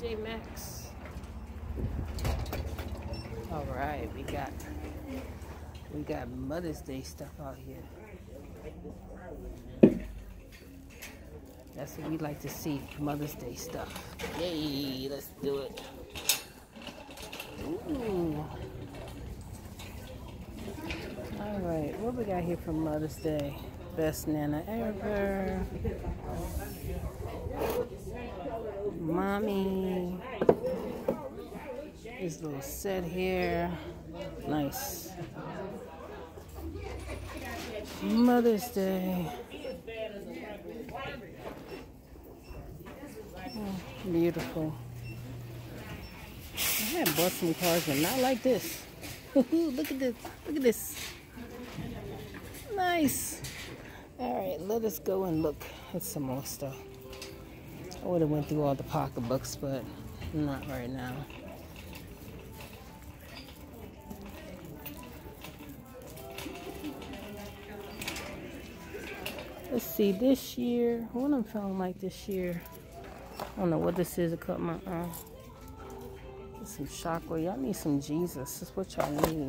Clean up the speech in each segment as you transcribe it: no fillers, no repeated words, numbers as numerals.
TJ Maxx. All right, we got Mother's Day stuff out here. That's what we like to see, Mother's Day stuff. Yay, let's do it. Ooh. All right, what we got here for Mother's Day? Best Nana ever. Mommy. This little set here. Nice. Mother's Day. Oh, beautiful. I had bought some cards, but not like this. Look at this. Look at this. Nice. All right, let us go and look at some more stuff. I would have went through all the pocketbooks, but not right now. Let's see, this year, what I'm feeling like this year. I don't know what this is. It cut my eye. Some chakra. Y'all need some Jesus. That's what y'all need.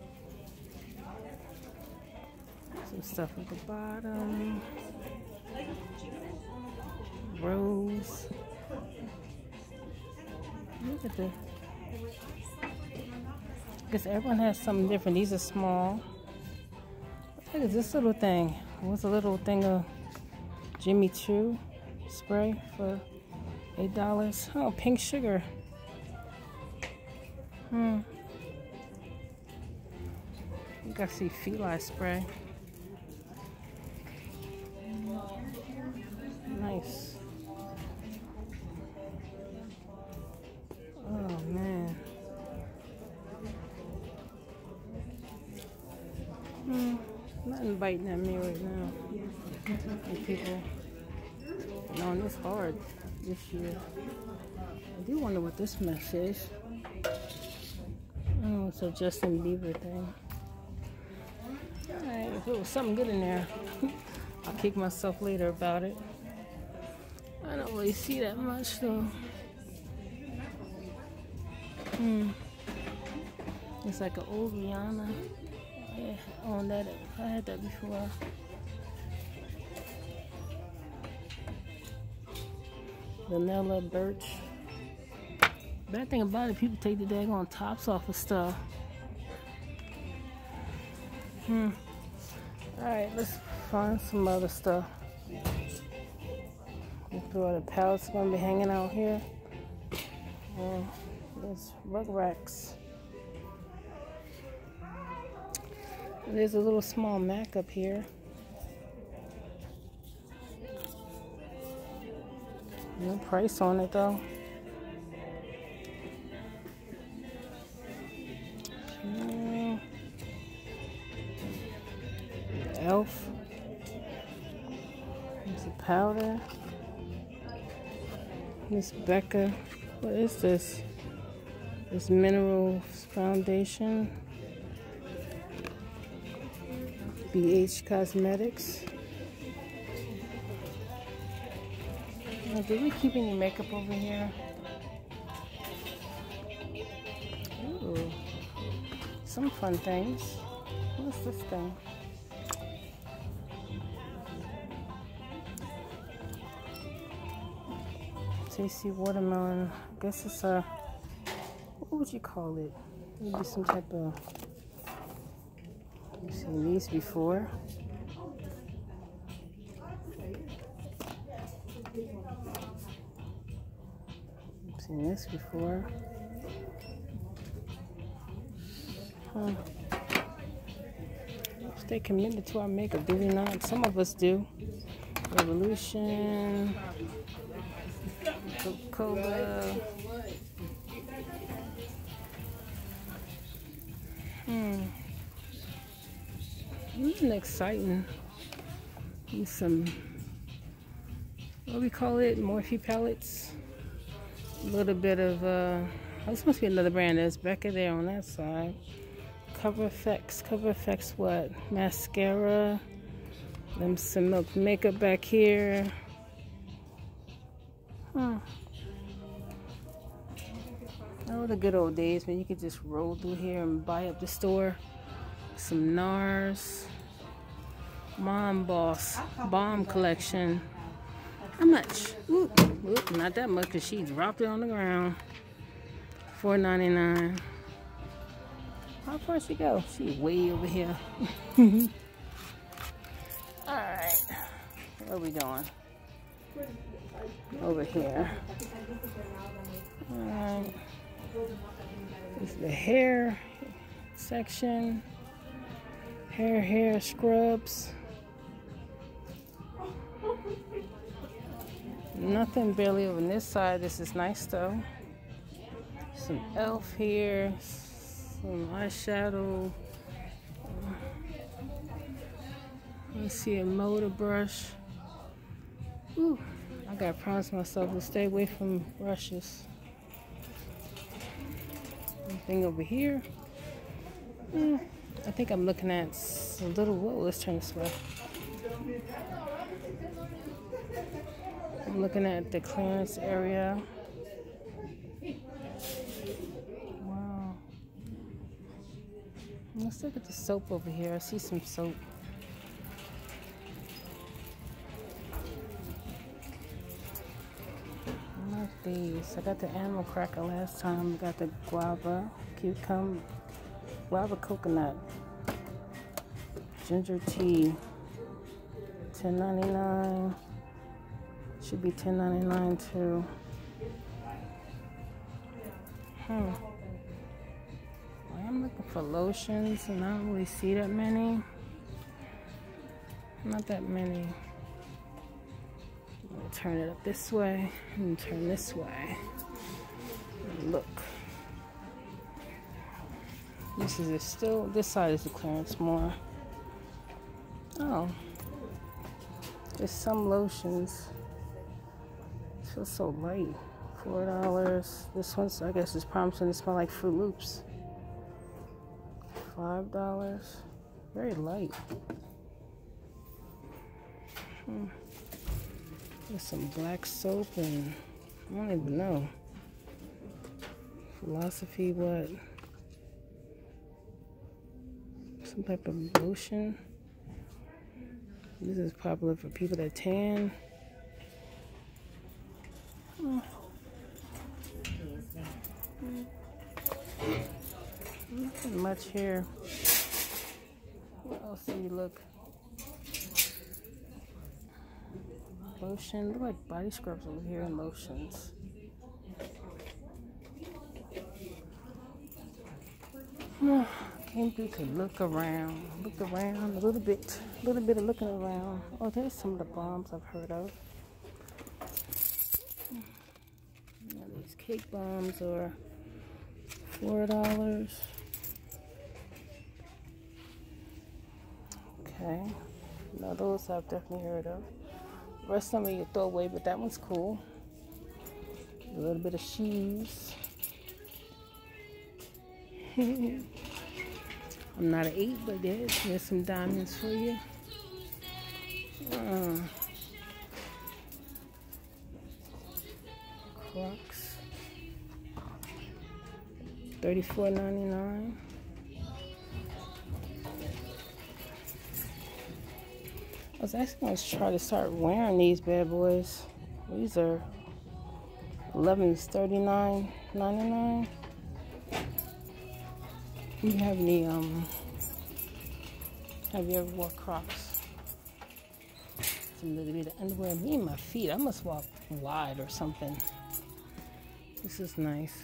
Some stuff at the bottom. Rose. Look at this. I guess everyone has something different. These are small. Look at this little thing. What's a little thing of Jimmy Choo spray for $8? Oh, pink sugar. You gotta see Feli spray. Nice. Oh man. Nothing biting at me right now. And people knowing it's hard this year. I do wonder what this mess is. Oh, it's a Justin Bieber thing. Alright, if it was something good in there, I'll kick myself later about it. I don't really see that much though. It's like an old Rihanna. Yeah, I own that. I had that before. Vanilla birch. Bad thing about it, people take the daggone tops off of stuff. Alright, let's find some other stuff. Through the pallets gonna be hanging out here. There's rug racks. There's a little small Mac up here. No price on it though. Elf. There's a powder. Miss Becca. What is this? This Mineral Foundation. BH Cosmetics. Now, did we keep any makeup over here? Ooh. Some fun things. What's this thing? Tasty watermelon. I guess it's a, what would you call it? Maybe some type of, I've seen these before. I've seen this before. Stay committed to our makeup, do we not? Some of us do. Revolution. Coca-Cola. Nothing exciting. Use some, what do we call it? Morphe palettes. A little bit of, this must be another brand. There's Becca there on that side. Cover FX. Cover FX what? Mascara. Them some Milk makeup back here. Oh, the good old days when you could just roll through here and buy up the store. Some NARS. Mom Boss Bomb Collection. How much? Oop, not that much because she dropped it on the ground. $4.99. How far she go? She way over here. Alright. Where are we going? Over here. Alright. This is the hair section. Hair scrubs. Nothing barely on this side. This is nice though. Some e.l.f. here. Some eyeshadow. Let's see, a motor brush. Ooh, I gotta promise myself to stay away from brushes. Anything over here? I think I'm looking at a little. Whoa, let's turn this way. I'm looking at the clearance area. Wow. Let's look at the soap over here. I see some soap. I like these. I got the animal cracker last time. I got the guava, cucumber, guava coconut, ginger tea, $10.99. Should be $10.99 too. I'm looking for lotions and I don't really see that many. Not that many. I'm gonna turn it up this way and turn this way. Look. This side is the clearance more. Oh. There's some lotions. It feels so light. $4. This one's, I guess, is promising to smell like Fruit Loops. $5. Very light. There's some black soap and I don't even know. Philosophy what? Some type of lotion. This is popular for people that tan. Nothing much here. What else do you look? Lotion. Look like body scrubs over here and lotions. Came through to look around a little bit of looking around. Oh, there's some of the bombs I've heard of. Now these cake bombs are $4. Okay, now those I've definitely heard of. The rest of them you throw away, but that one's cool. A little bit of shoes. I'm not an 8, but there's some diamonds for you. Crocs. $34.99. I was actually going to try to start wearing these bad boys. These are 11s, $39.99. Do you have any, have you ever wore Crocs? It's a little bit of underwear. Me and my feet, I must walk wide or something. This is nice.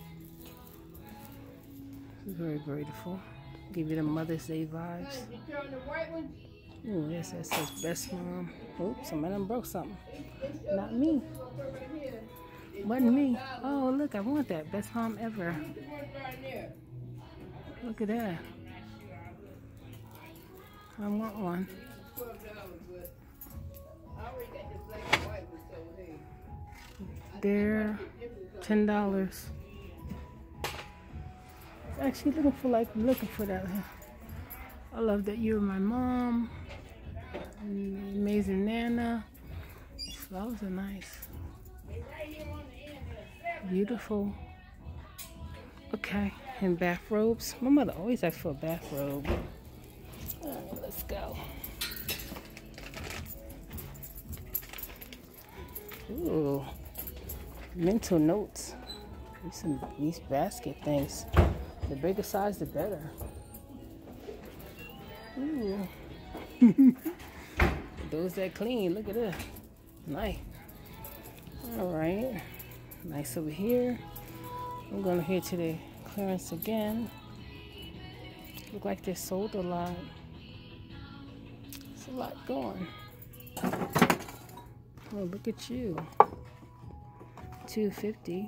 Very beautiful. Give you the Mother's Day vibes. Ooh, yes, that says Best Mom. Oops, somebody done broke something. Not me. Wasn't me. Oh, look, I want that. Best Mom ever. Look at that. I want one. They're $10. Actually looking for that. I love that you're my mom. Amazing Nana. These flowers are nice. Beautiful. Okay, and bathrobes. My mother always asks for a bathrobe. Alright, let's go. Ooh, mental notes. These basket things. The bigger size, the better. Ooh. Those that clean, look at this. Nice. Alright. Nice over here. I'm going here to the clearance again. Look like they sold a lot. It's a lot going. Oh, look at you. $2.50.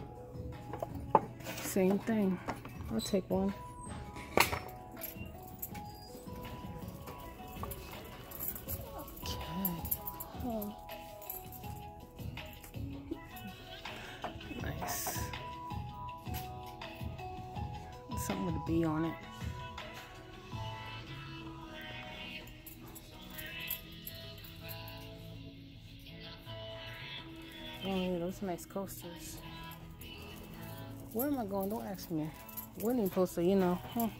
Same thing. I'll take one. Okay. Oh. Nice. Something with a bee on it. Oh, yeah, those nice coasters. Where am I going? Don't ask me. Wedding poster, you know.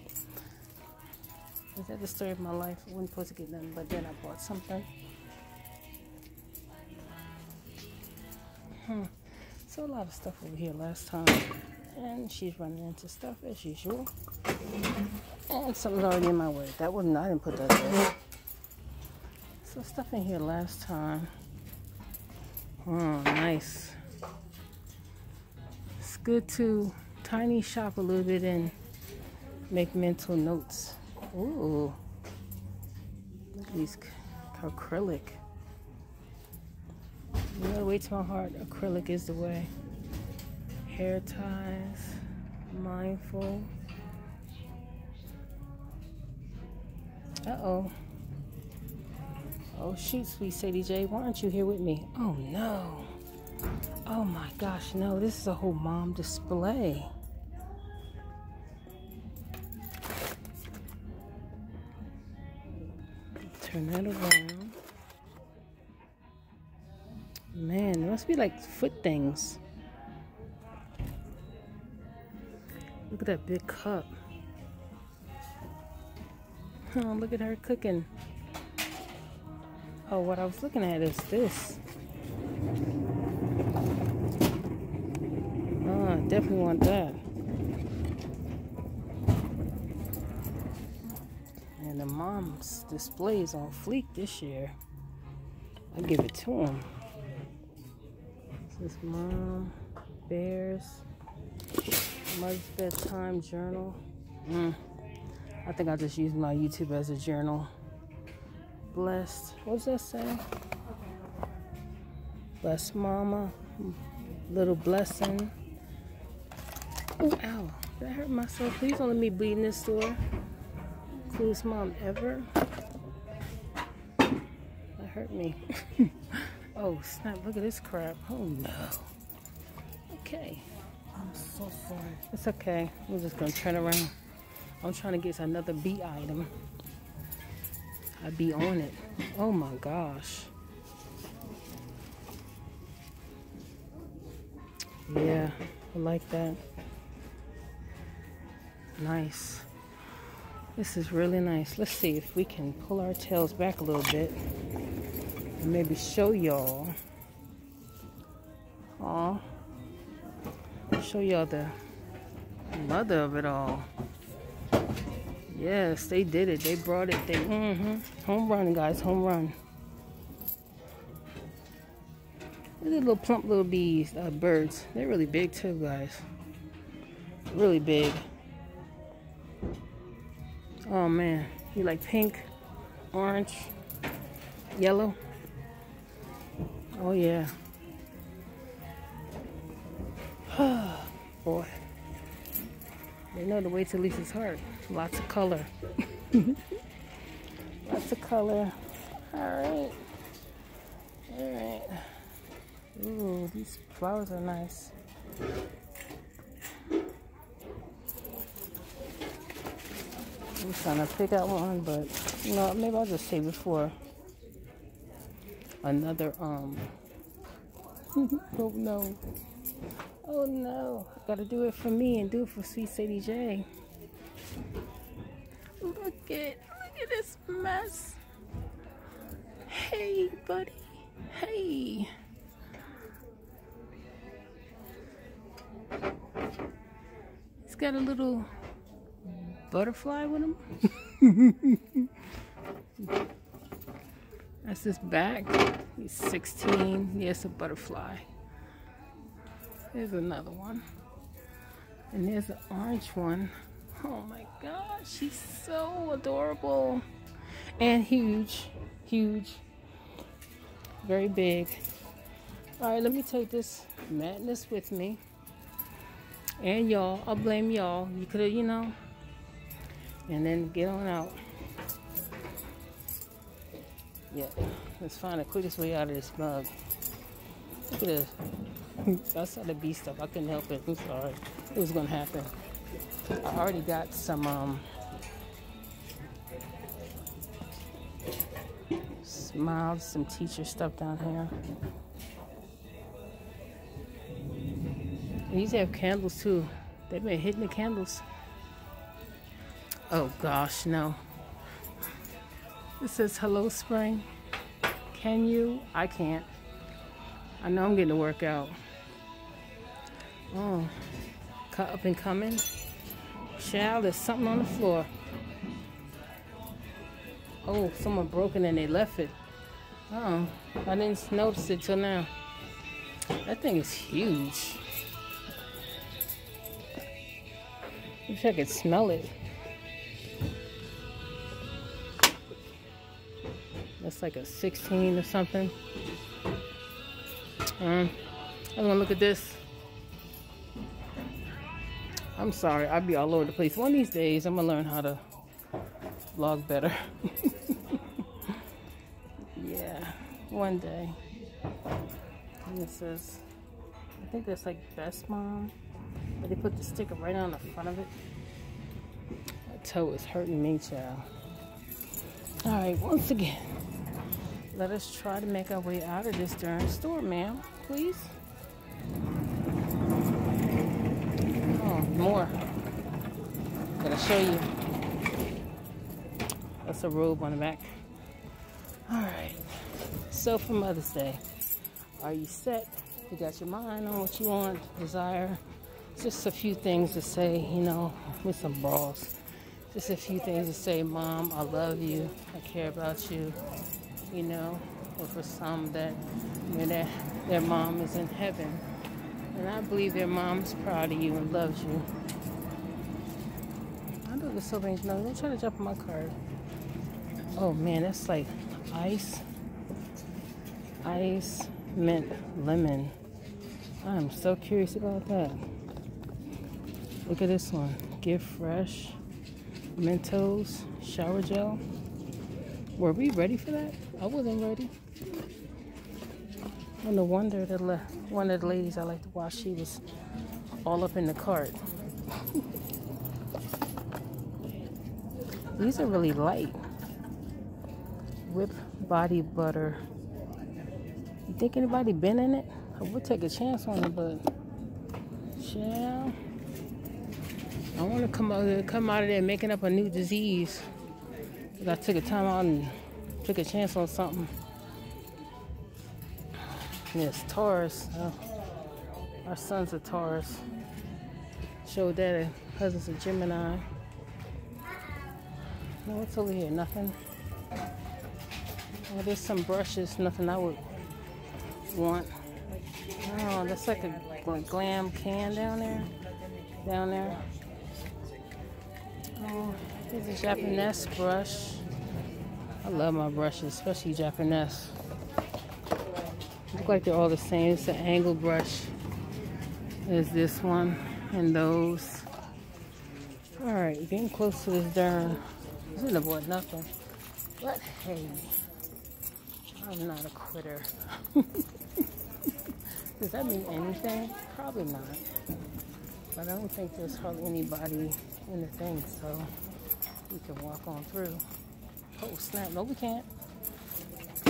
Is that the story of my life? I wasn't supposed to get nothing, but then I bought something. So a lot of stuff over here last time. And she's running into stuff as usual. And something's already in my way. That wasn't, I didn't put that there. So stuff in here last time. Oh, nice. It's good to tiny shop a little bit and make mental notes. Ooh. Look at these acrylic. You know the way to my heart, acrylic is the way. Hair ties, mindful. Uh-oh. Oh shoot, sweet Sadie J, why aren't you here with me? Oh no. Oh my gosh, no, this is a whole mom display. Turn that around. Man, it must be like foot things. Look at that big cup. Oh, look at her cooking. Oh, what I was looking at is this. Oh, I definitely want that. And the mom's display is on fleek this year. I give it to him. This is Mom, Bears, Mother's Bedtime Journal. I think I'll just use my YouTube as a journal. Blessed. What does that say? Bless Mama. Little blessing. Oh, ow. Did I hurt myself? Please don't let me bleed in this store. Coolest mom ever. That hurt me. Oh, snap. Look at this crap. Oh, no. Okay. I'm so sorry. It's okay. I'm just going to turn around. I'm trying to get another bee item. I'd be on it. Oh my gosh. Yeah, I like that. Nice. This is really nice. Let's see if we can pull our tails back a little bit and maybe show y'all. Aw. Show y'all the mother of it all. Yes, they did it. They brought it. They home run, guys. Home run. Look at little plump little bees, birds. They're really big too, guys. Really big. Oh man, you like pink, orange, yellow? Oh yeah. Boy. They know the way to Lisa's heart. Lots of color. Lots of color. Alright. Alright. Ooh, these flowers are nice. I'm trying to pick out one, but you know, maybe I'll just save it for another oh no. Oh no, gotta do it for me and do it for Sweet Sadie J. Look at this mess. Hey, buddy. Hey. He's got a little butterfly with him. That's his back. He's 16. Yes, a butterfly. There's another one. And there's an orange one. Oh my gosh, she's so adorable. And huge. Huge. Very big. Alright, let me take this madness with me. And y'all, I'll blame y'all. You could have, you know. And then get on out. Yeah, let's find the quickest way out of this mug. Look at this. I saw the bee stuff. I couldn't help it. I'm sorry. It was going to happen. I already got some smiles, some teacher stuff down here. These have candles too. They've been hitting the candles. Oh gosh, no. It says hello spring. Can you? I can't. I know I'm getting to work out. Oh, up and coming. Child, there's something on the floor. Oh, someone broke it and they left it. Oh, I didn't notice it till now. That thing is huge. Wish I could smell it. That's like a 16 or something. I'm gonna look at this. I'm sorry, I'll be all over the place. One of these days, I'm gonna learn how to vlog better. Yeah, one day. And it says, I think that's like Best Mom. But they put the sticker right on the front of it. My toe is hurting me, child. Alright, once again, let us try to make our way out of this darn store, ma'am. Please. Oh, more. Gotta show you. That's a robe on the back. Alright. So for Mother's Day, are you set? You got your mind on what you want, desire? Just a few things to say, you know, with some balls. Just a few things to say, Mom, I love you. I care about you. You know, or for some that, you know, their mom is in heaven. And I believe their mom is proud of you and loves you. I know there's so many. No, don't try to jump on my card. Oh man, that's like ice mint lemon. I'm so curious about that. Look at this one. Give Fresh Mentos shower gel. Were we ready for that? I wasn't ready. And no wonder that one of the ladies I like to watch, she was all up in the cart. These are really light. Whipped body butter. You think anybody been in it? I would take a chance on it, but yeah. I want to come out of there making up a new disease. I took a time out and took a chance on something. Yes, Taurus. Our son's a Taurus. Showed that cousin's a Gemini. No, what's over here? Nothing. Oh, there's some brushes. Nothing I would want. Oh, that's like a glam can down there. Down there. Oh, here's a Japanese brush. I love my brushes, especially Japanese. Look like they're all the same. It's an angle brush. There's this one and those. Alright, getting close to this darn. I didn't avoid nothing. But hey, I'm not a quitter. Does that mean anything? Probably not. But I don't think there's hardly anybody in the thing, so we can walk on through. Oh snap, no we can't.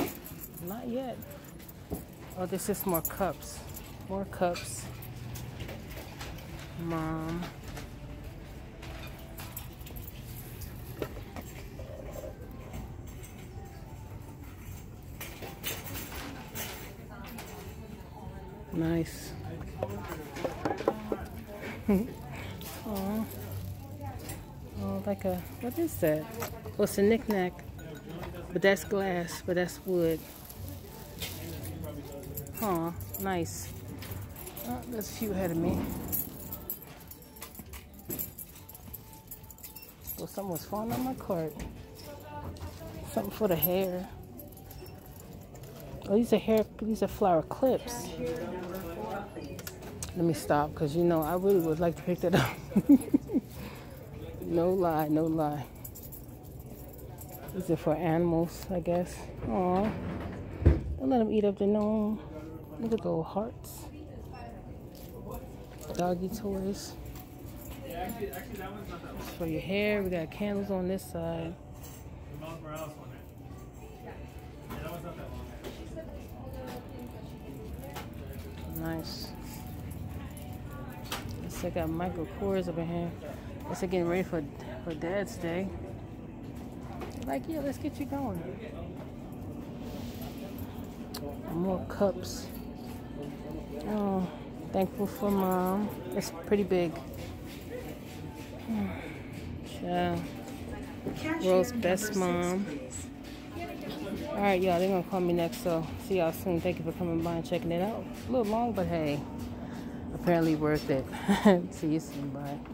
Not yet. Oh, there's just more cups. More cups. Mom. Nice. Oh, like a, what is that? Oh, it's a knick-knack. But that's glass, but that's wood. Huh, nice. Oh, there's a few ahead of me. Well, something was falling on my cart. Something for the hair. Oh, these are flower clips. Let me stop, because you know, I really would like to pick that up. No lie, no lie. These are for animals, I guess. Aw. Don't let them eat up the gnome. Look at those hearts. Doggy toys. It's for your hair. We got candles on this side. Nice. I got Michael Kors over here. Guess they're getting ready for Dad's Day. Like, yeah, let's get you going. More cups. Oh, thankful for Mom. It's pretty big. Yeah. World's best mom. Alright, y'all, they're gonna call me next, so see y'all soon. Thank you for coming by and checking it out. A little long, but hey, apparently worth it. See you soon. Bye.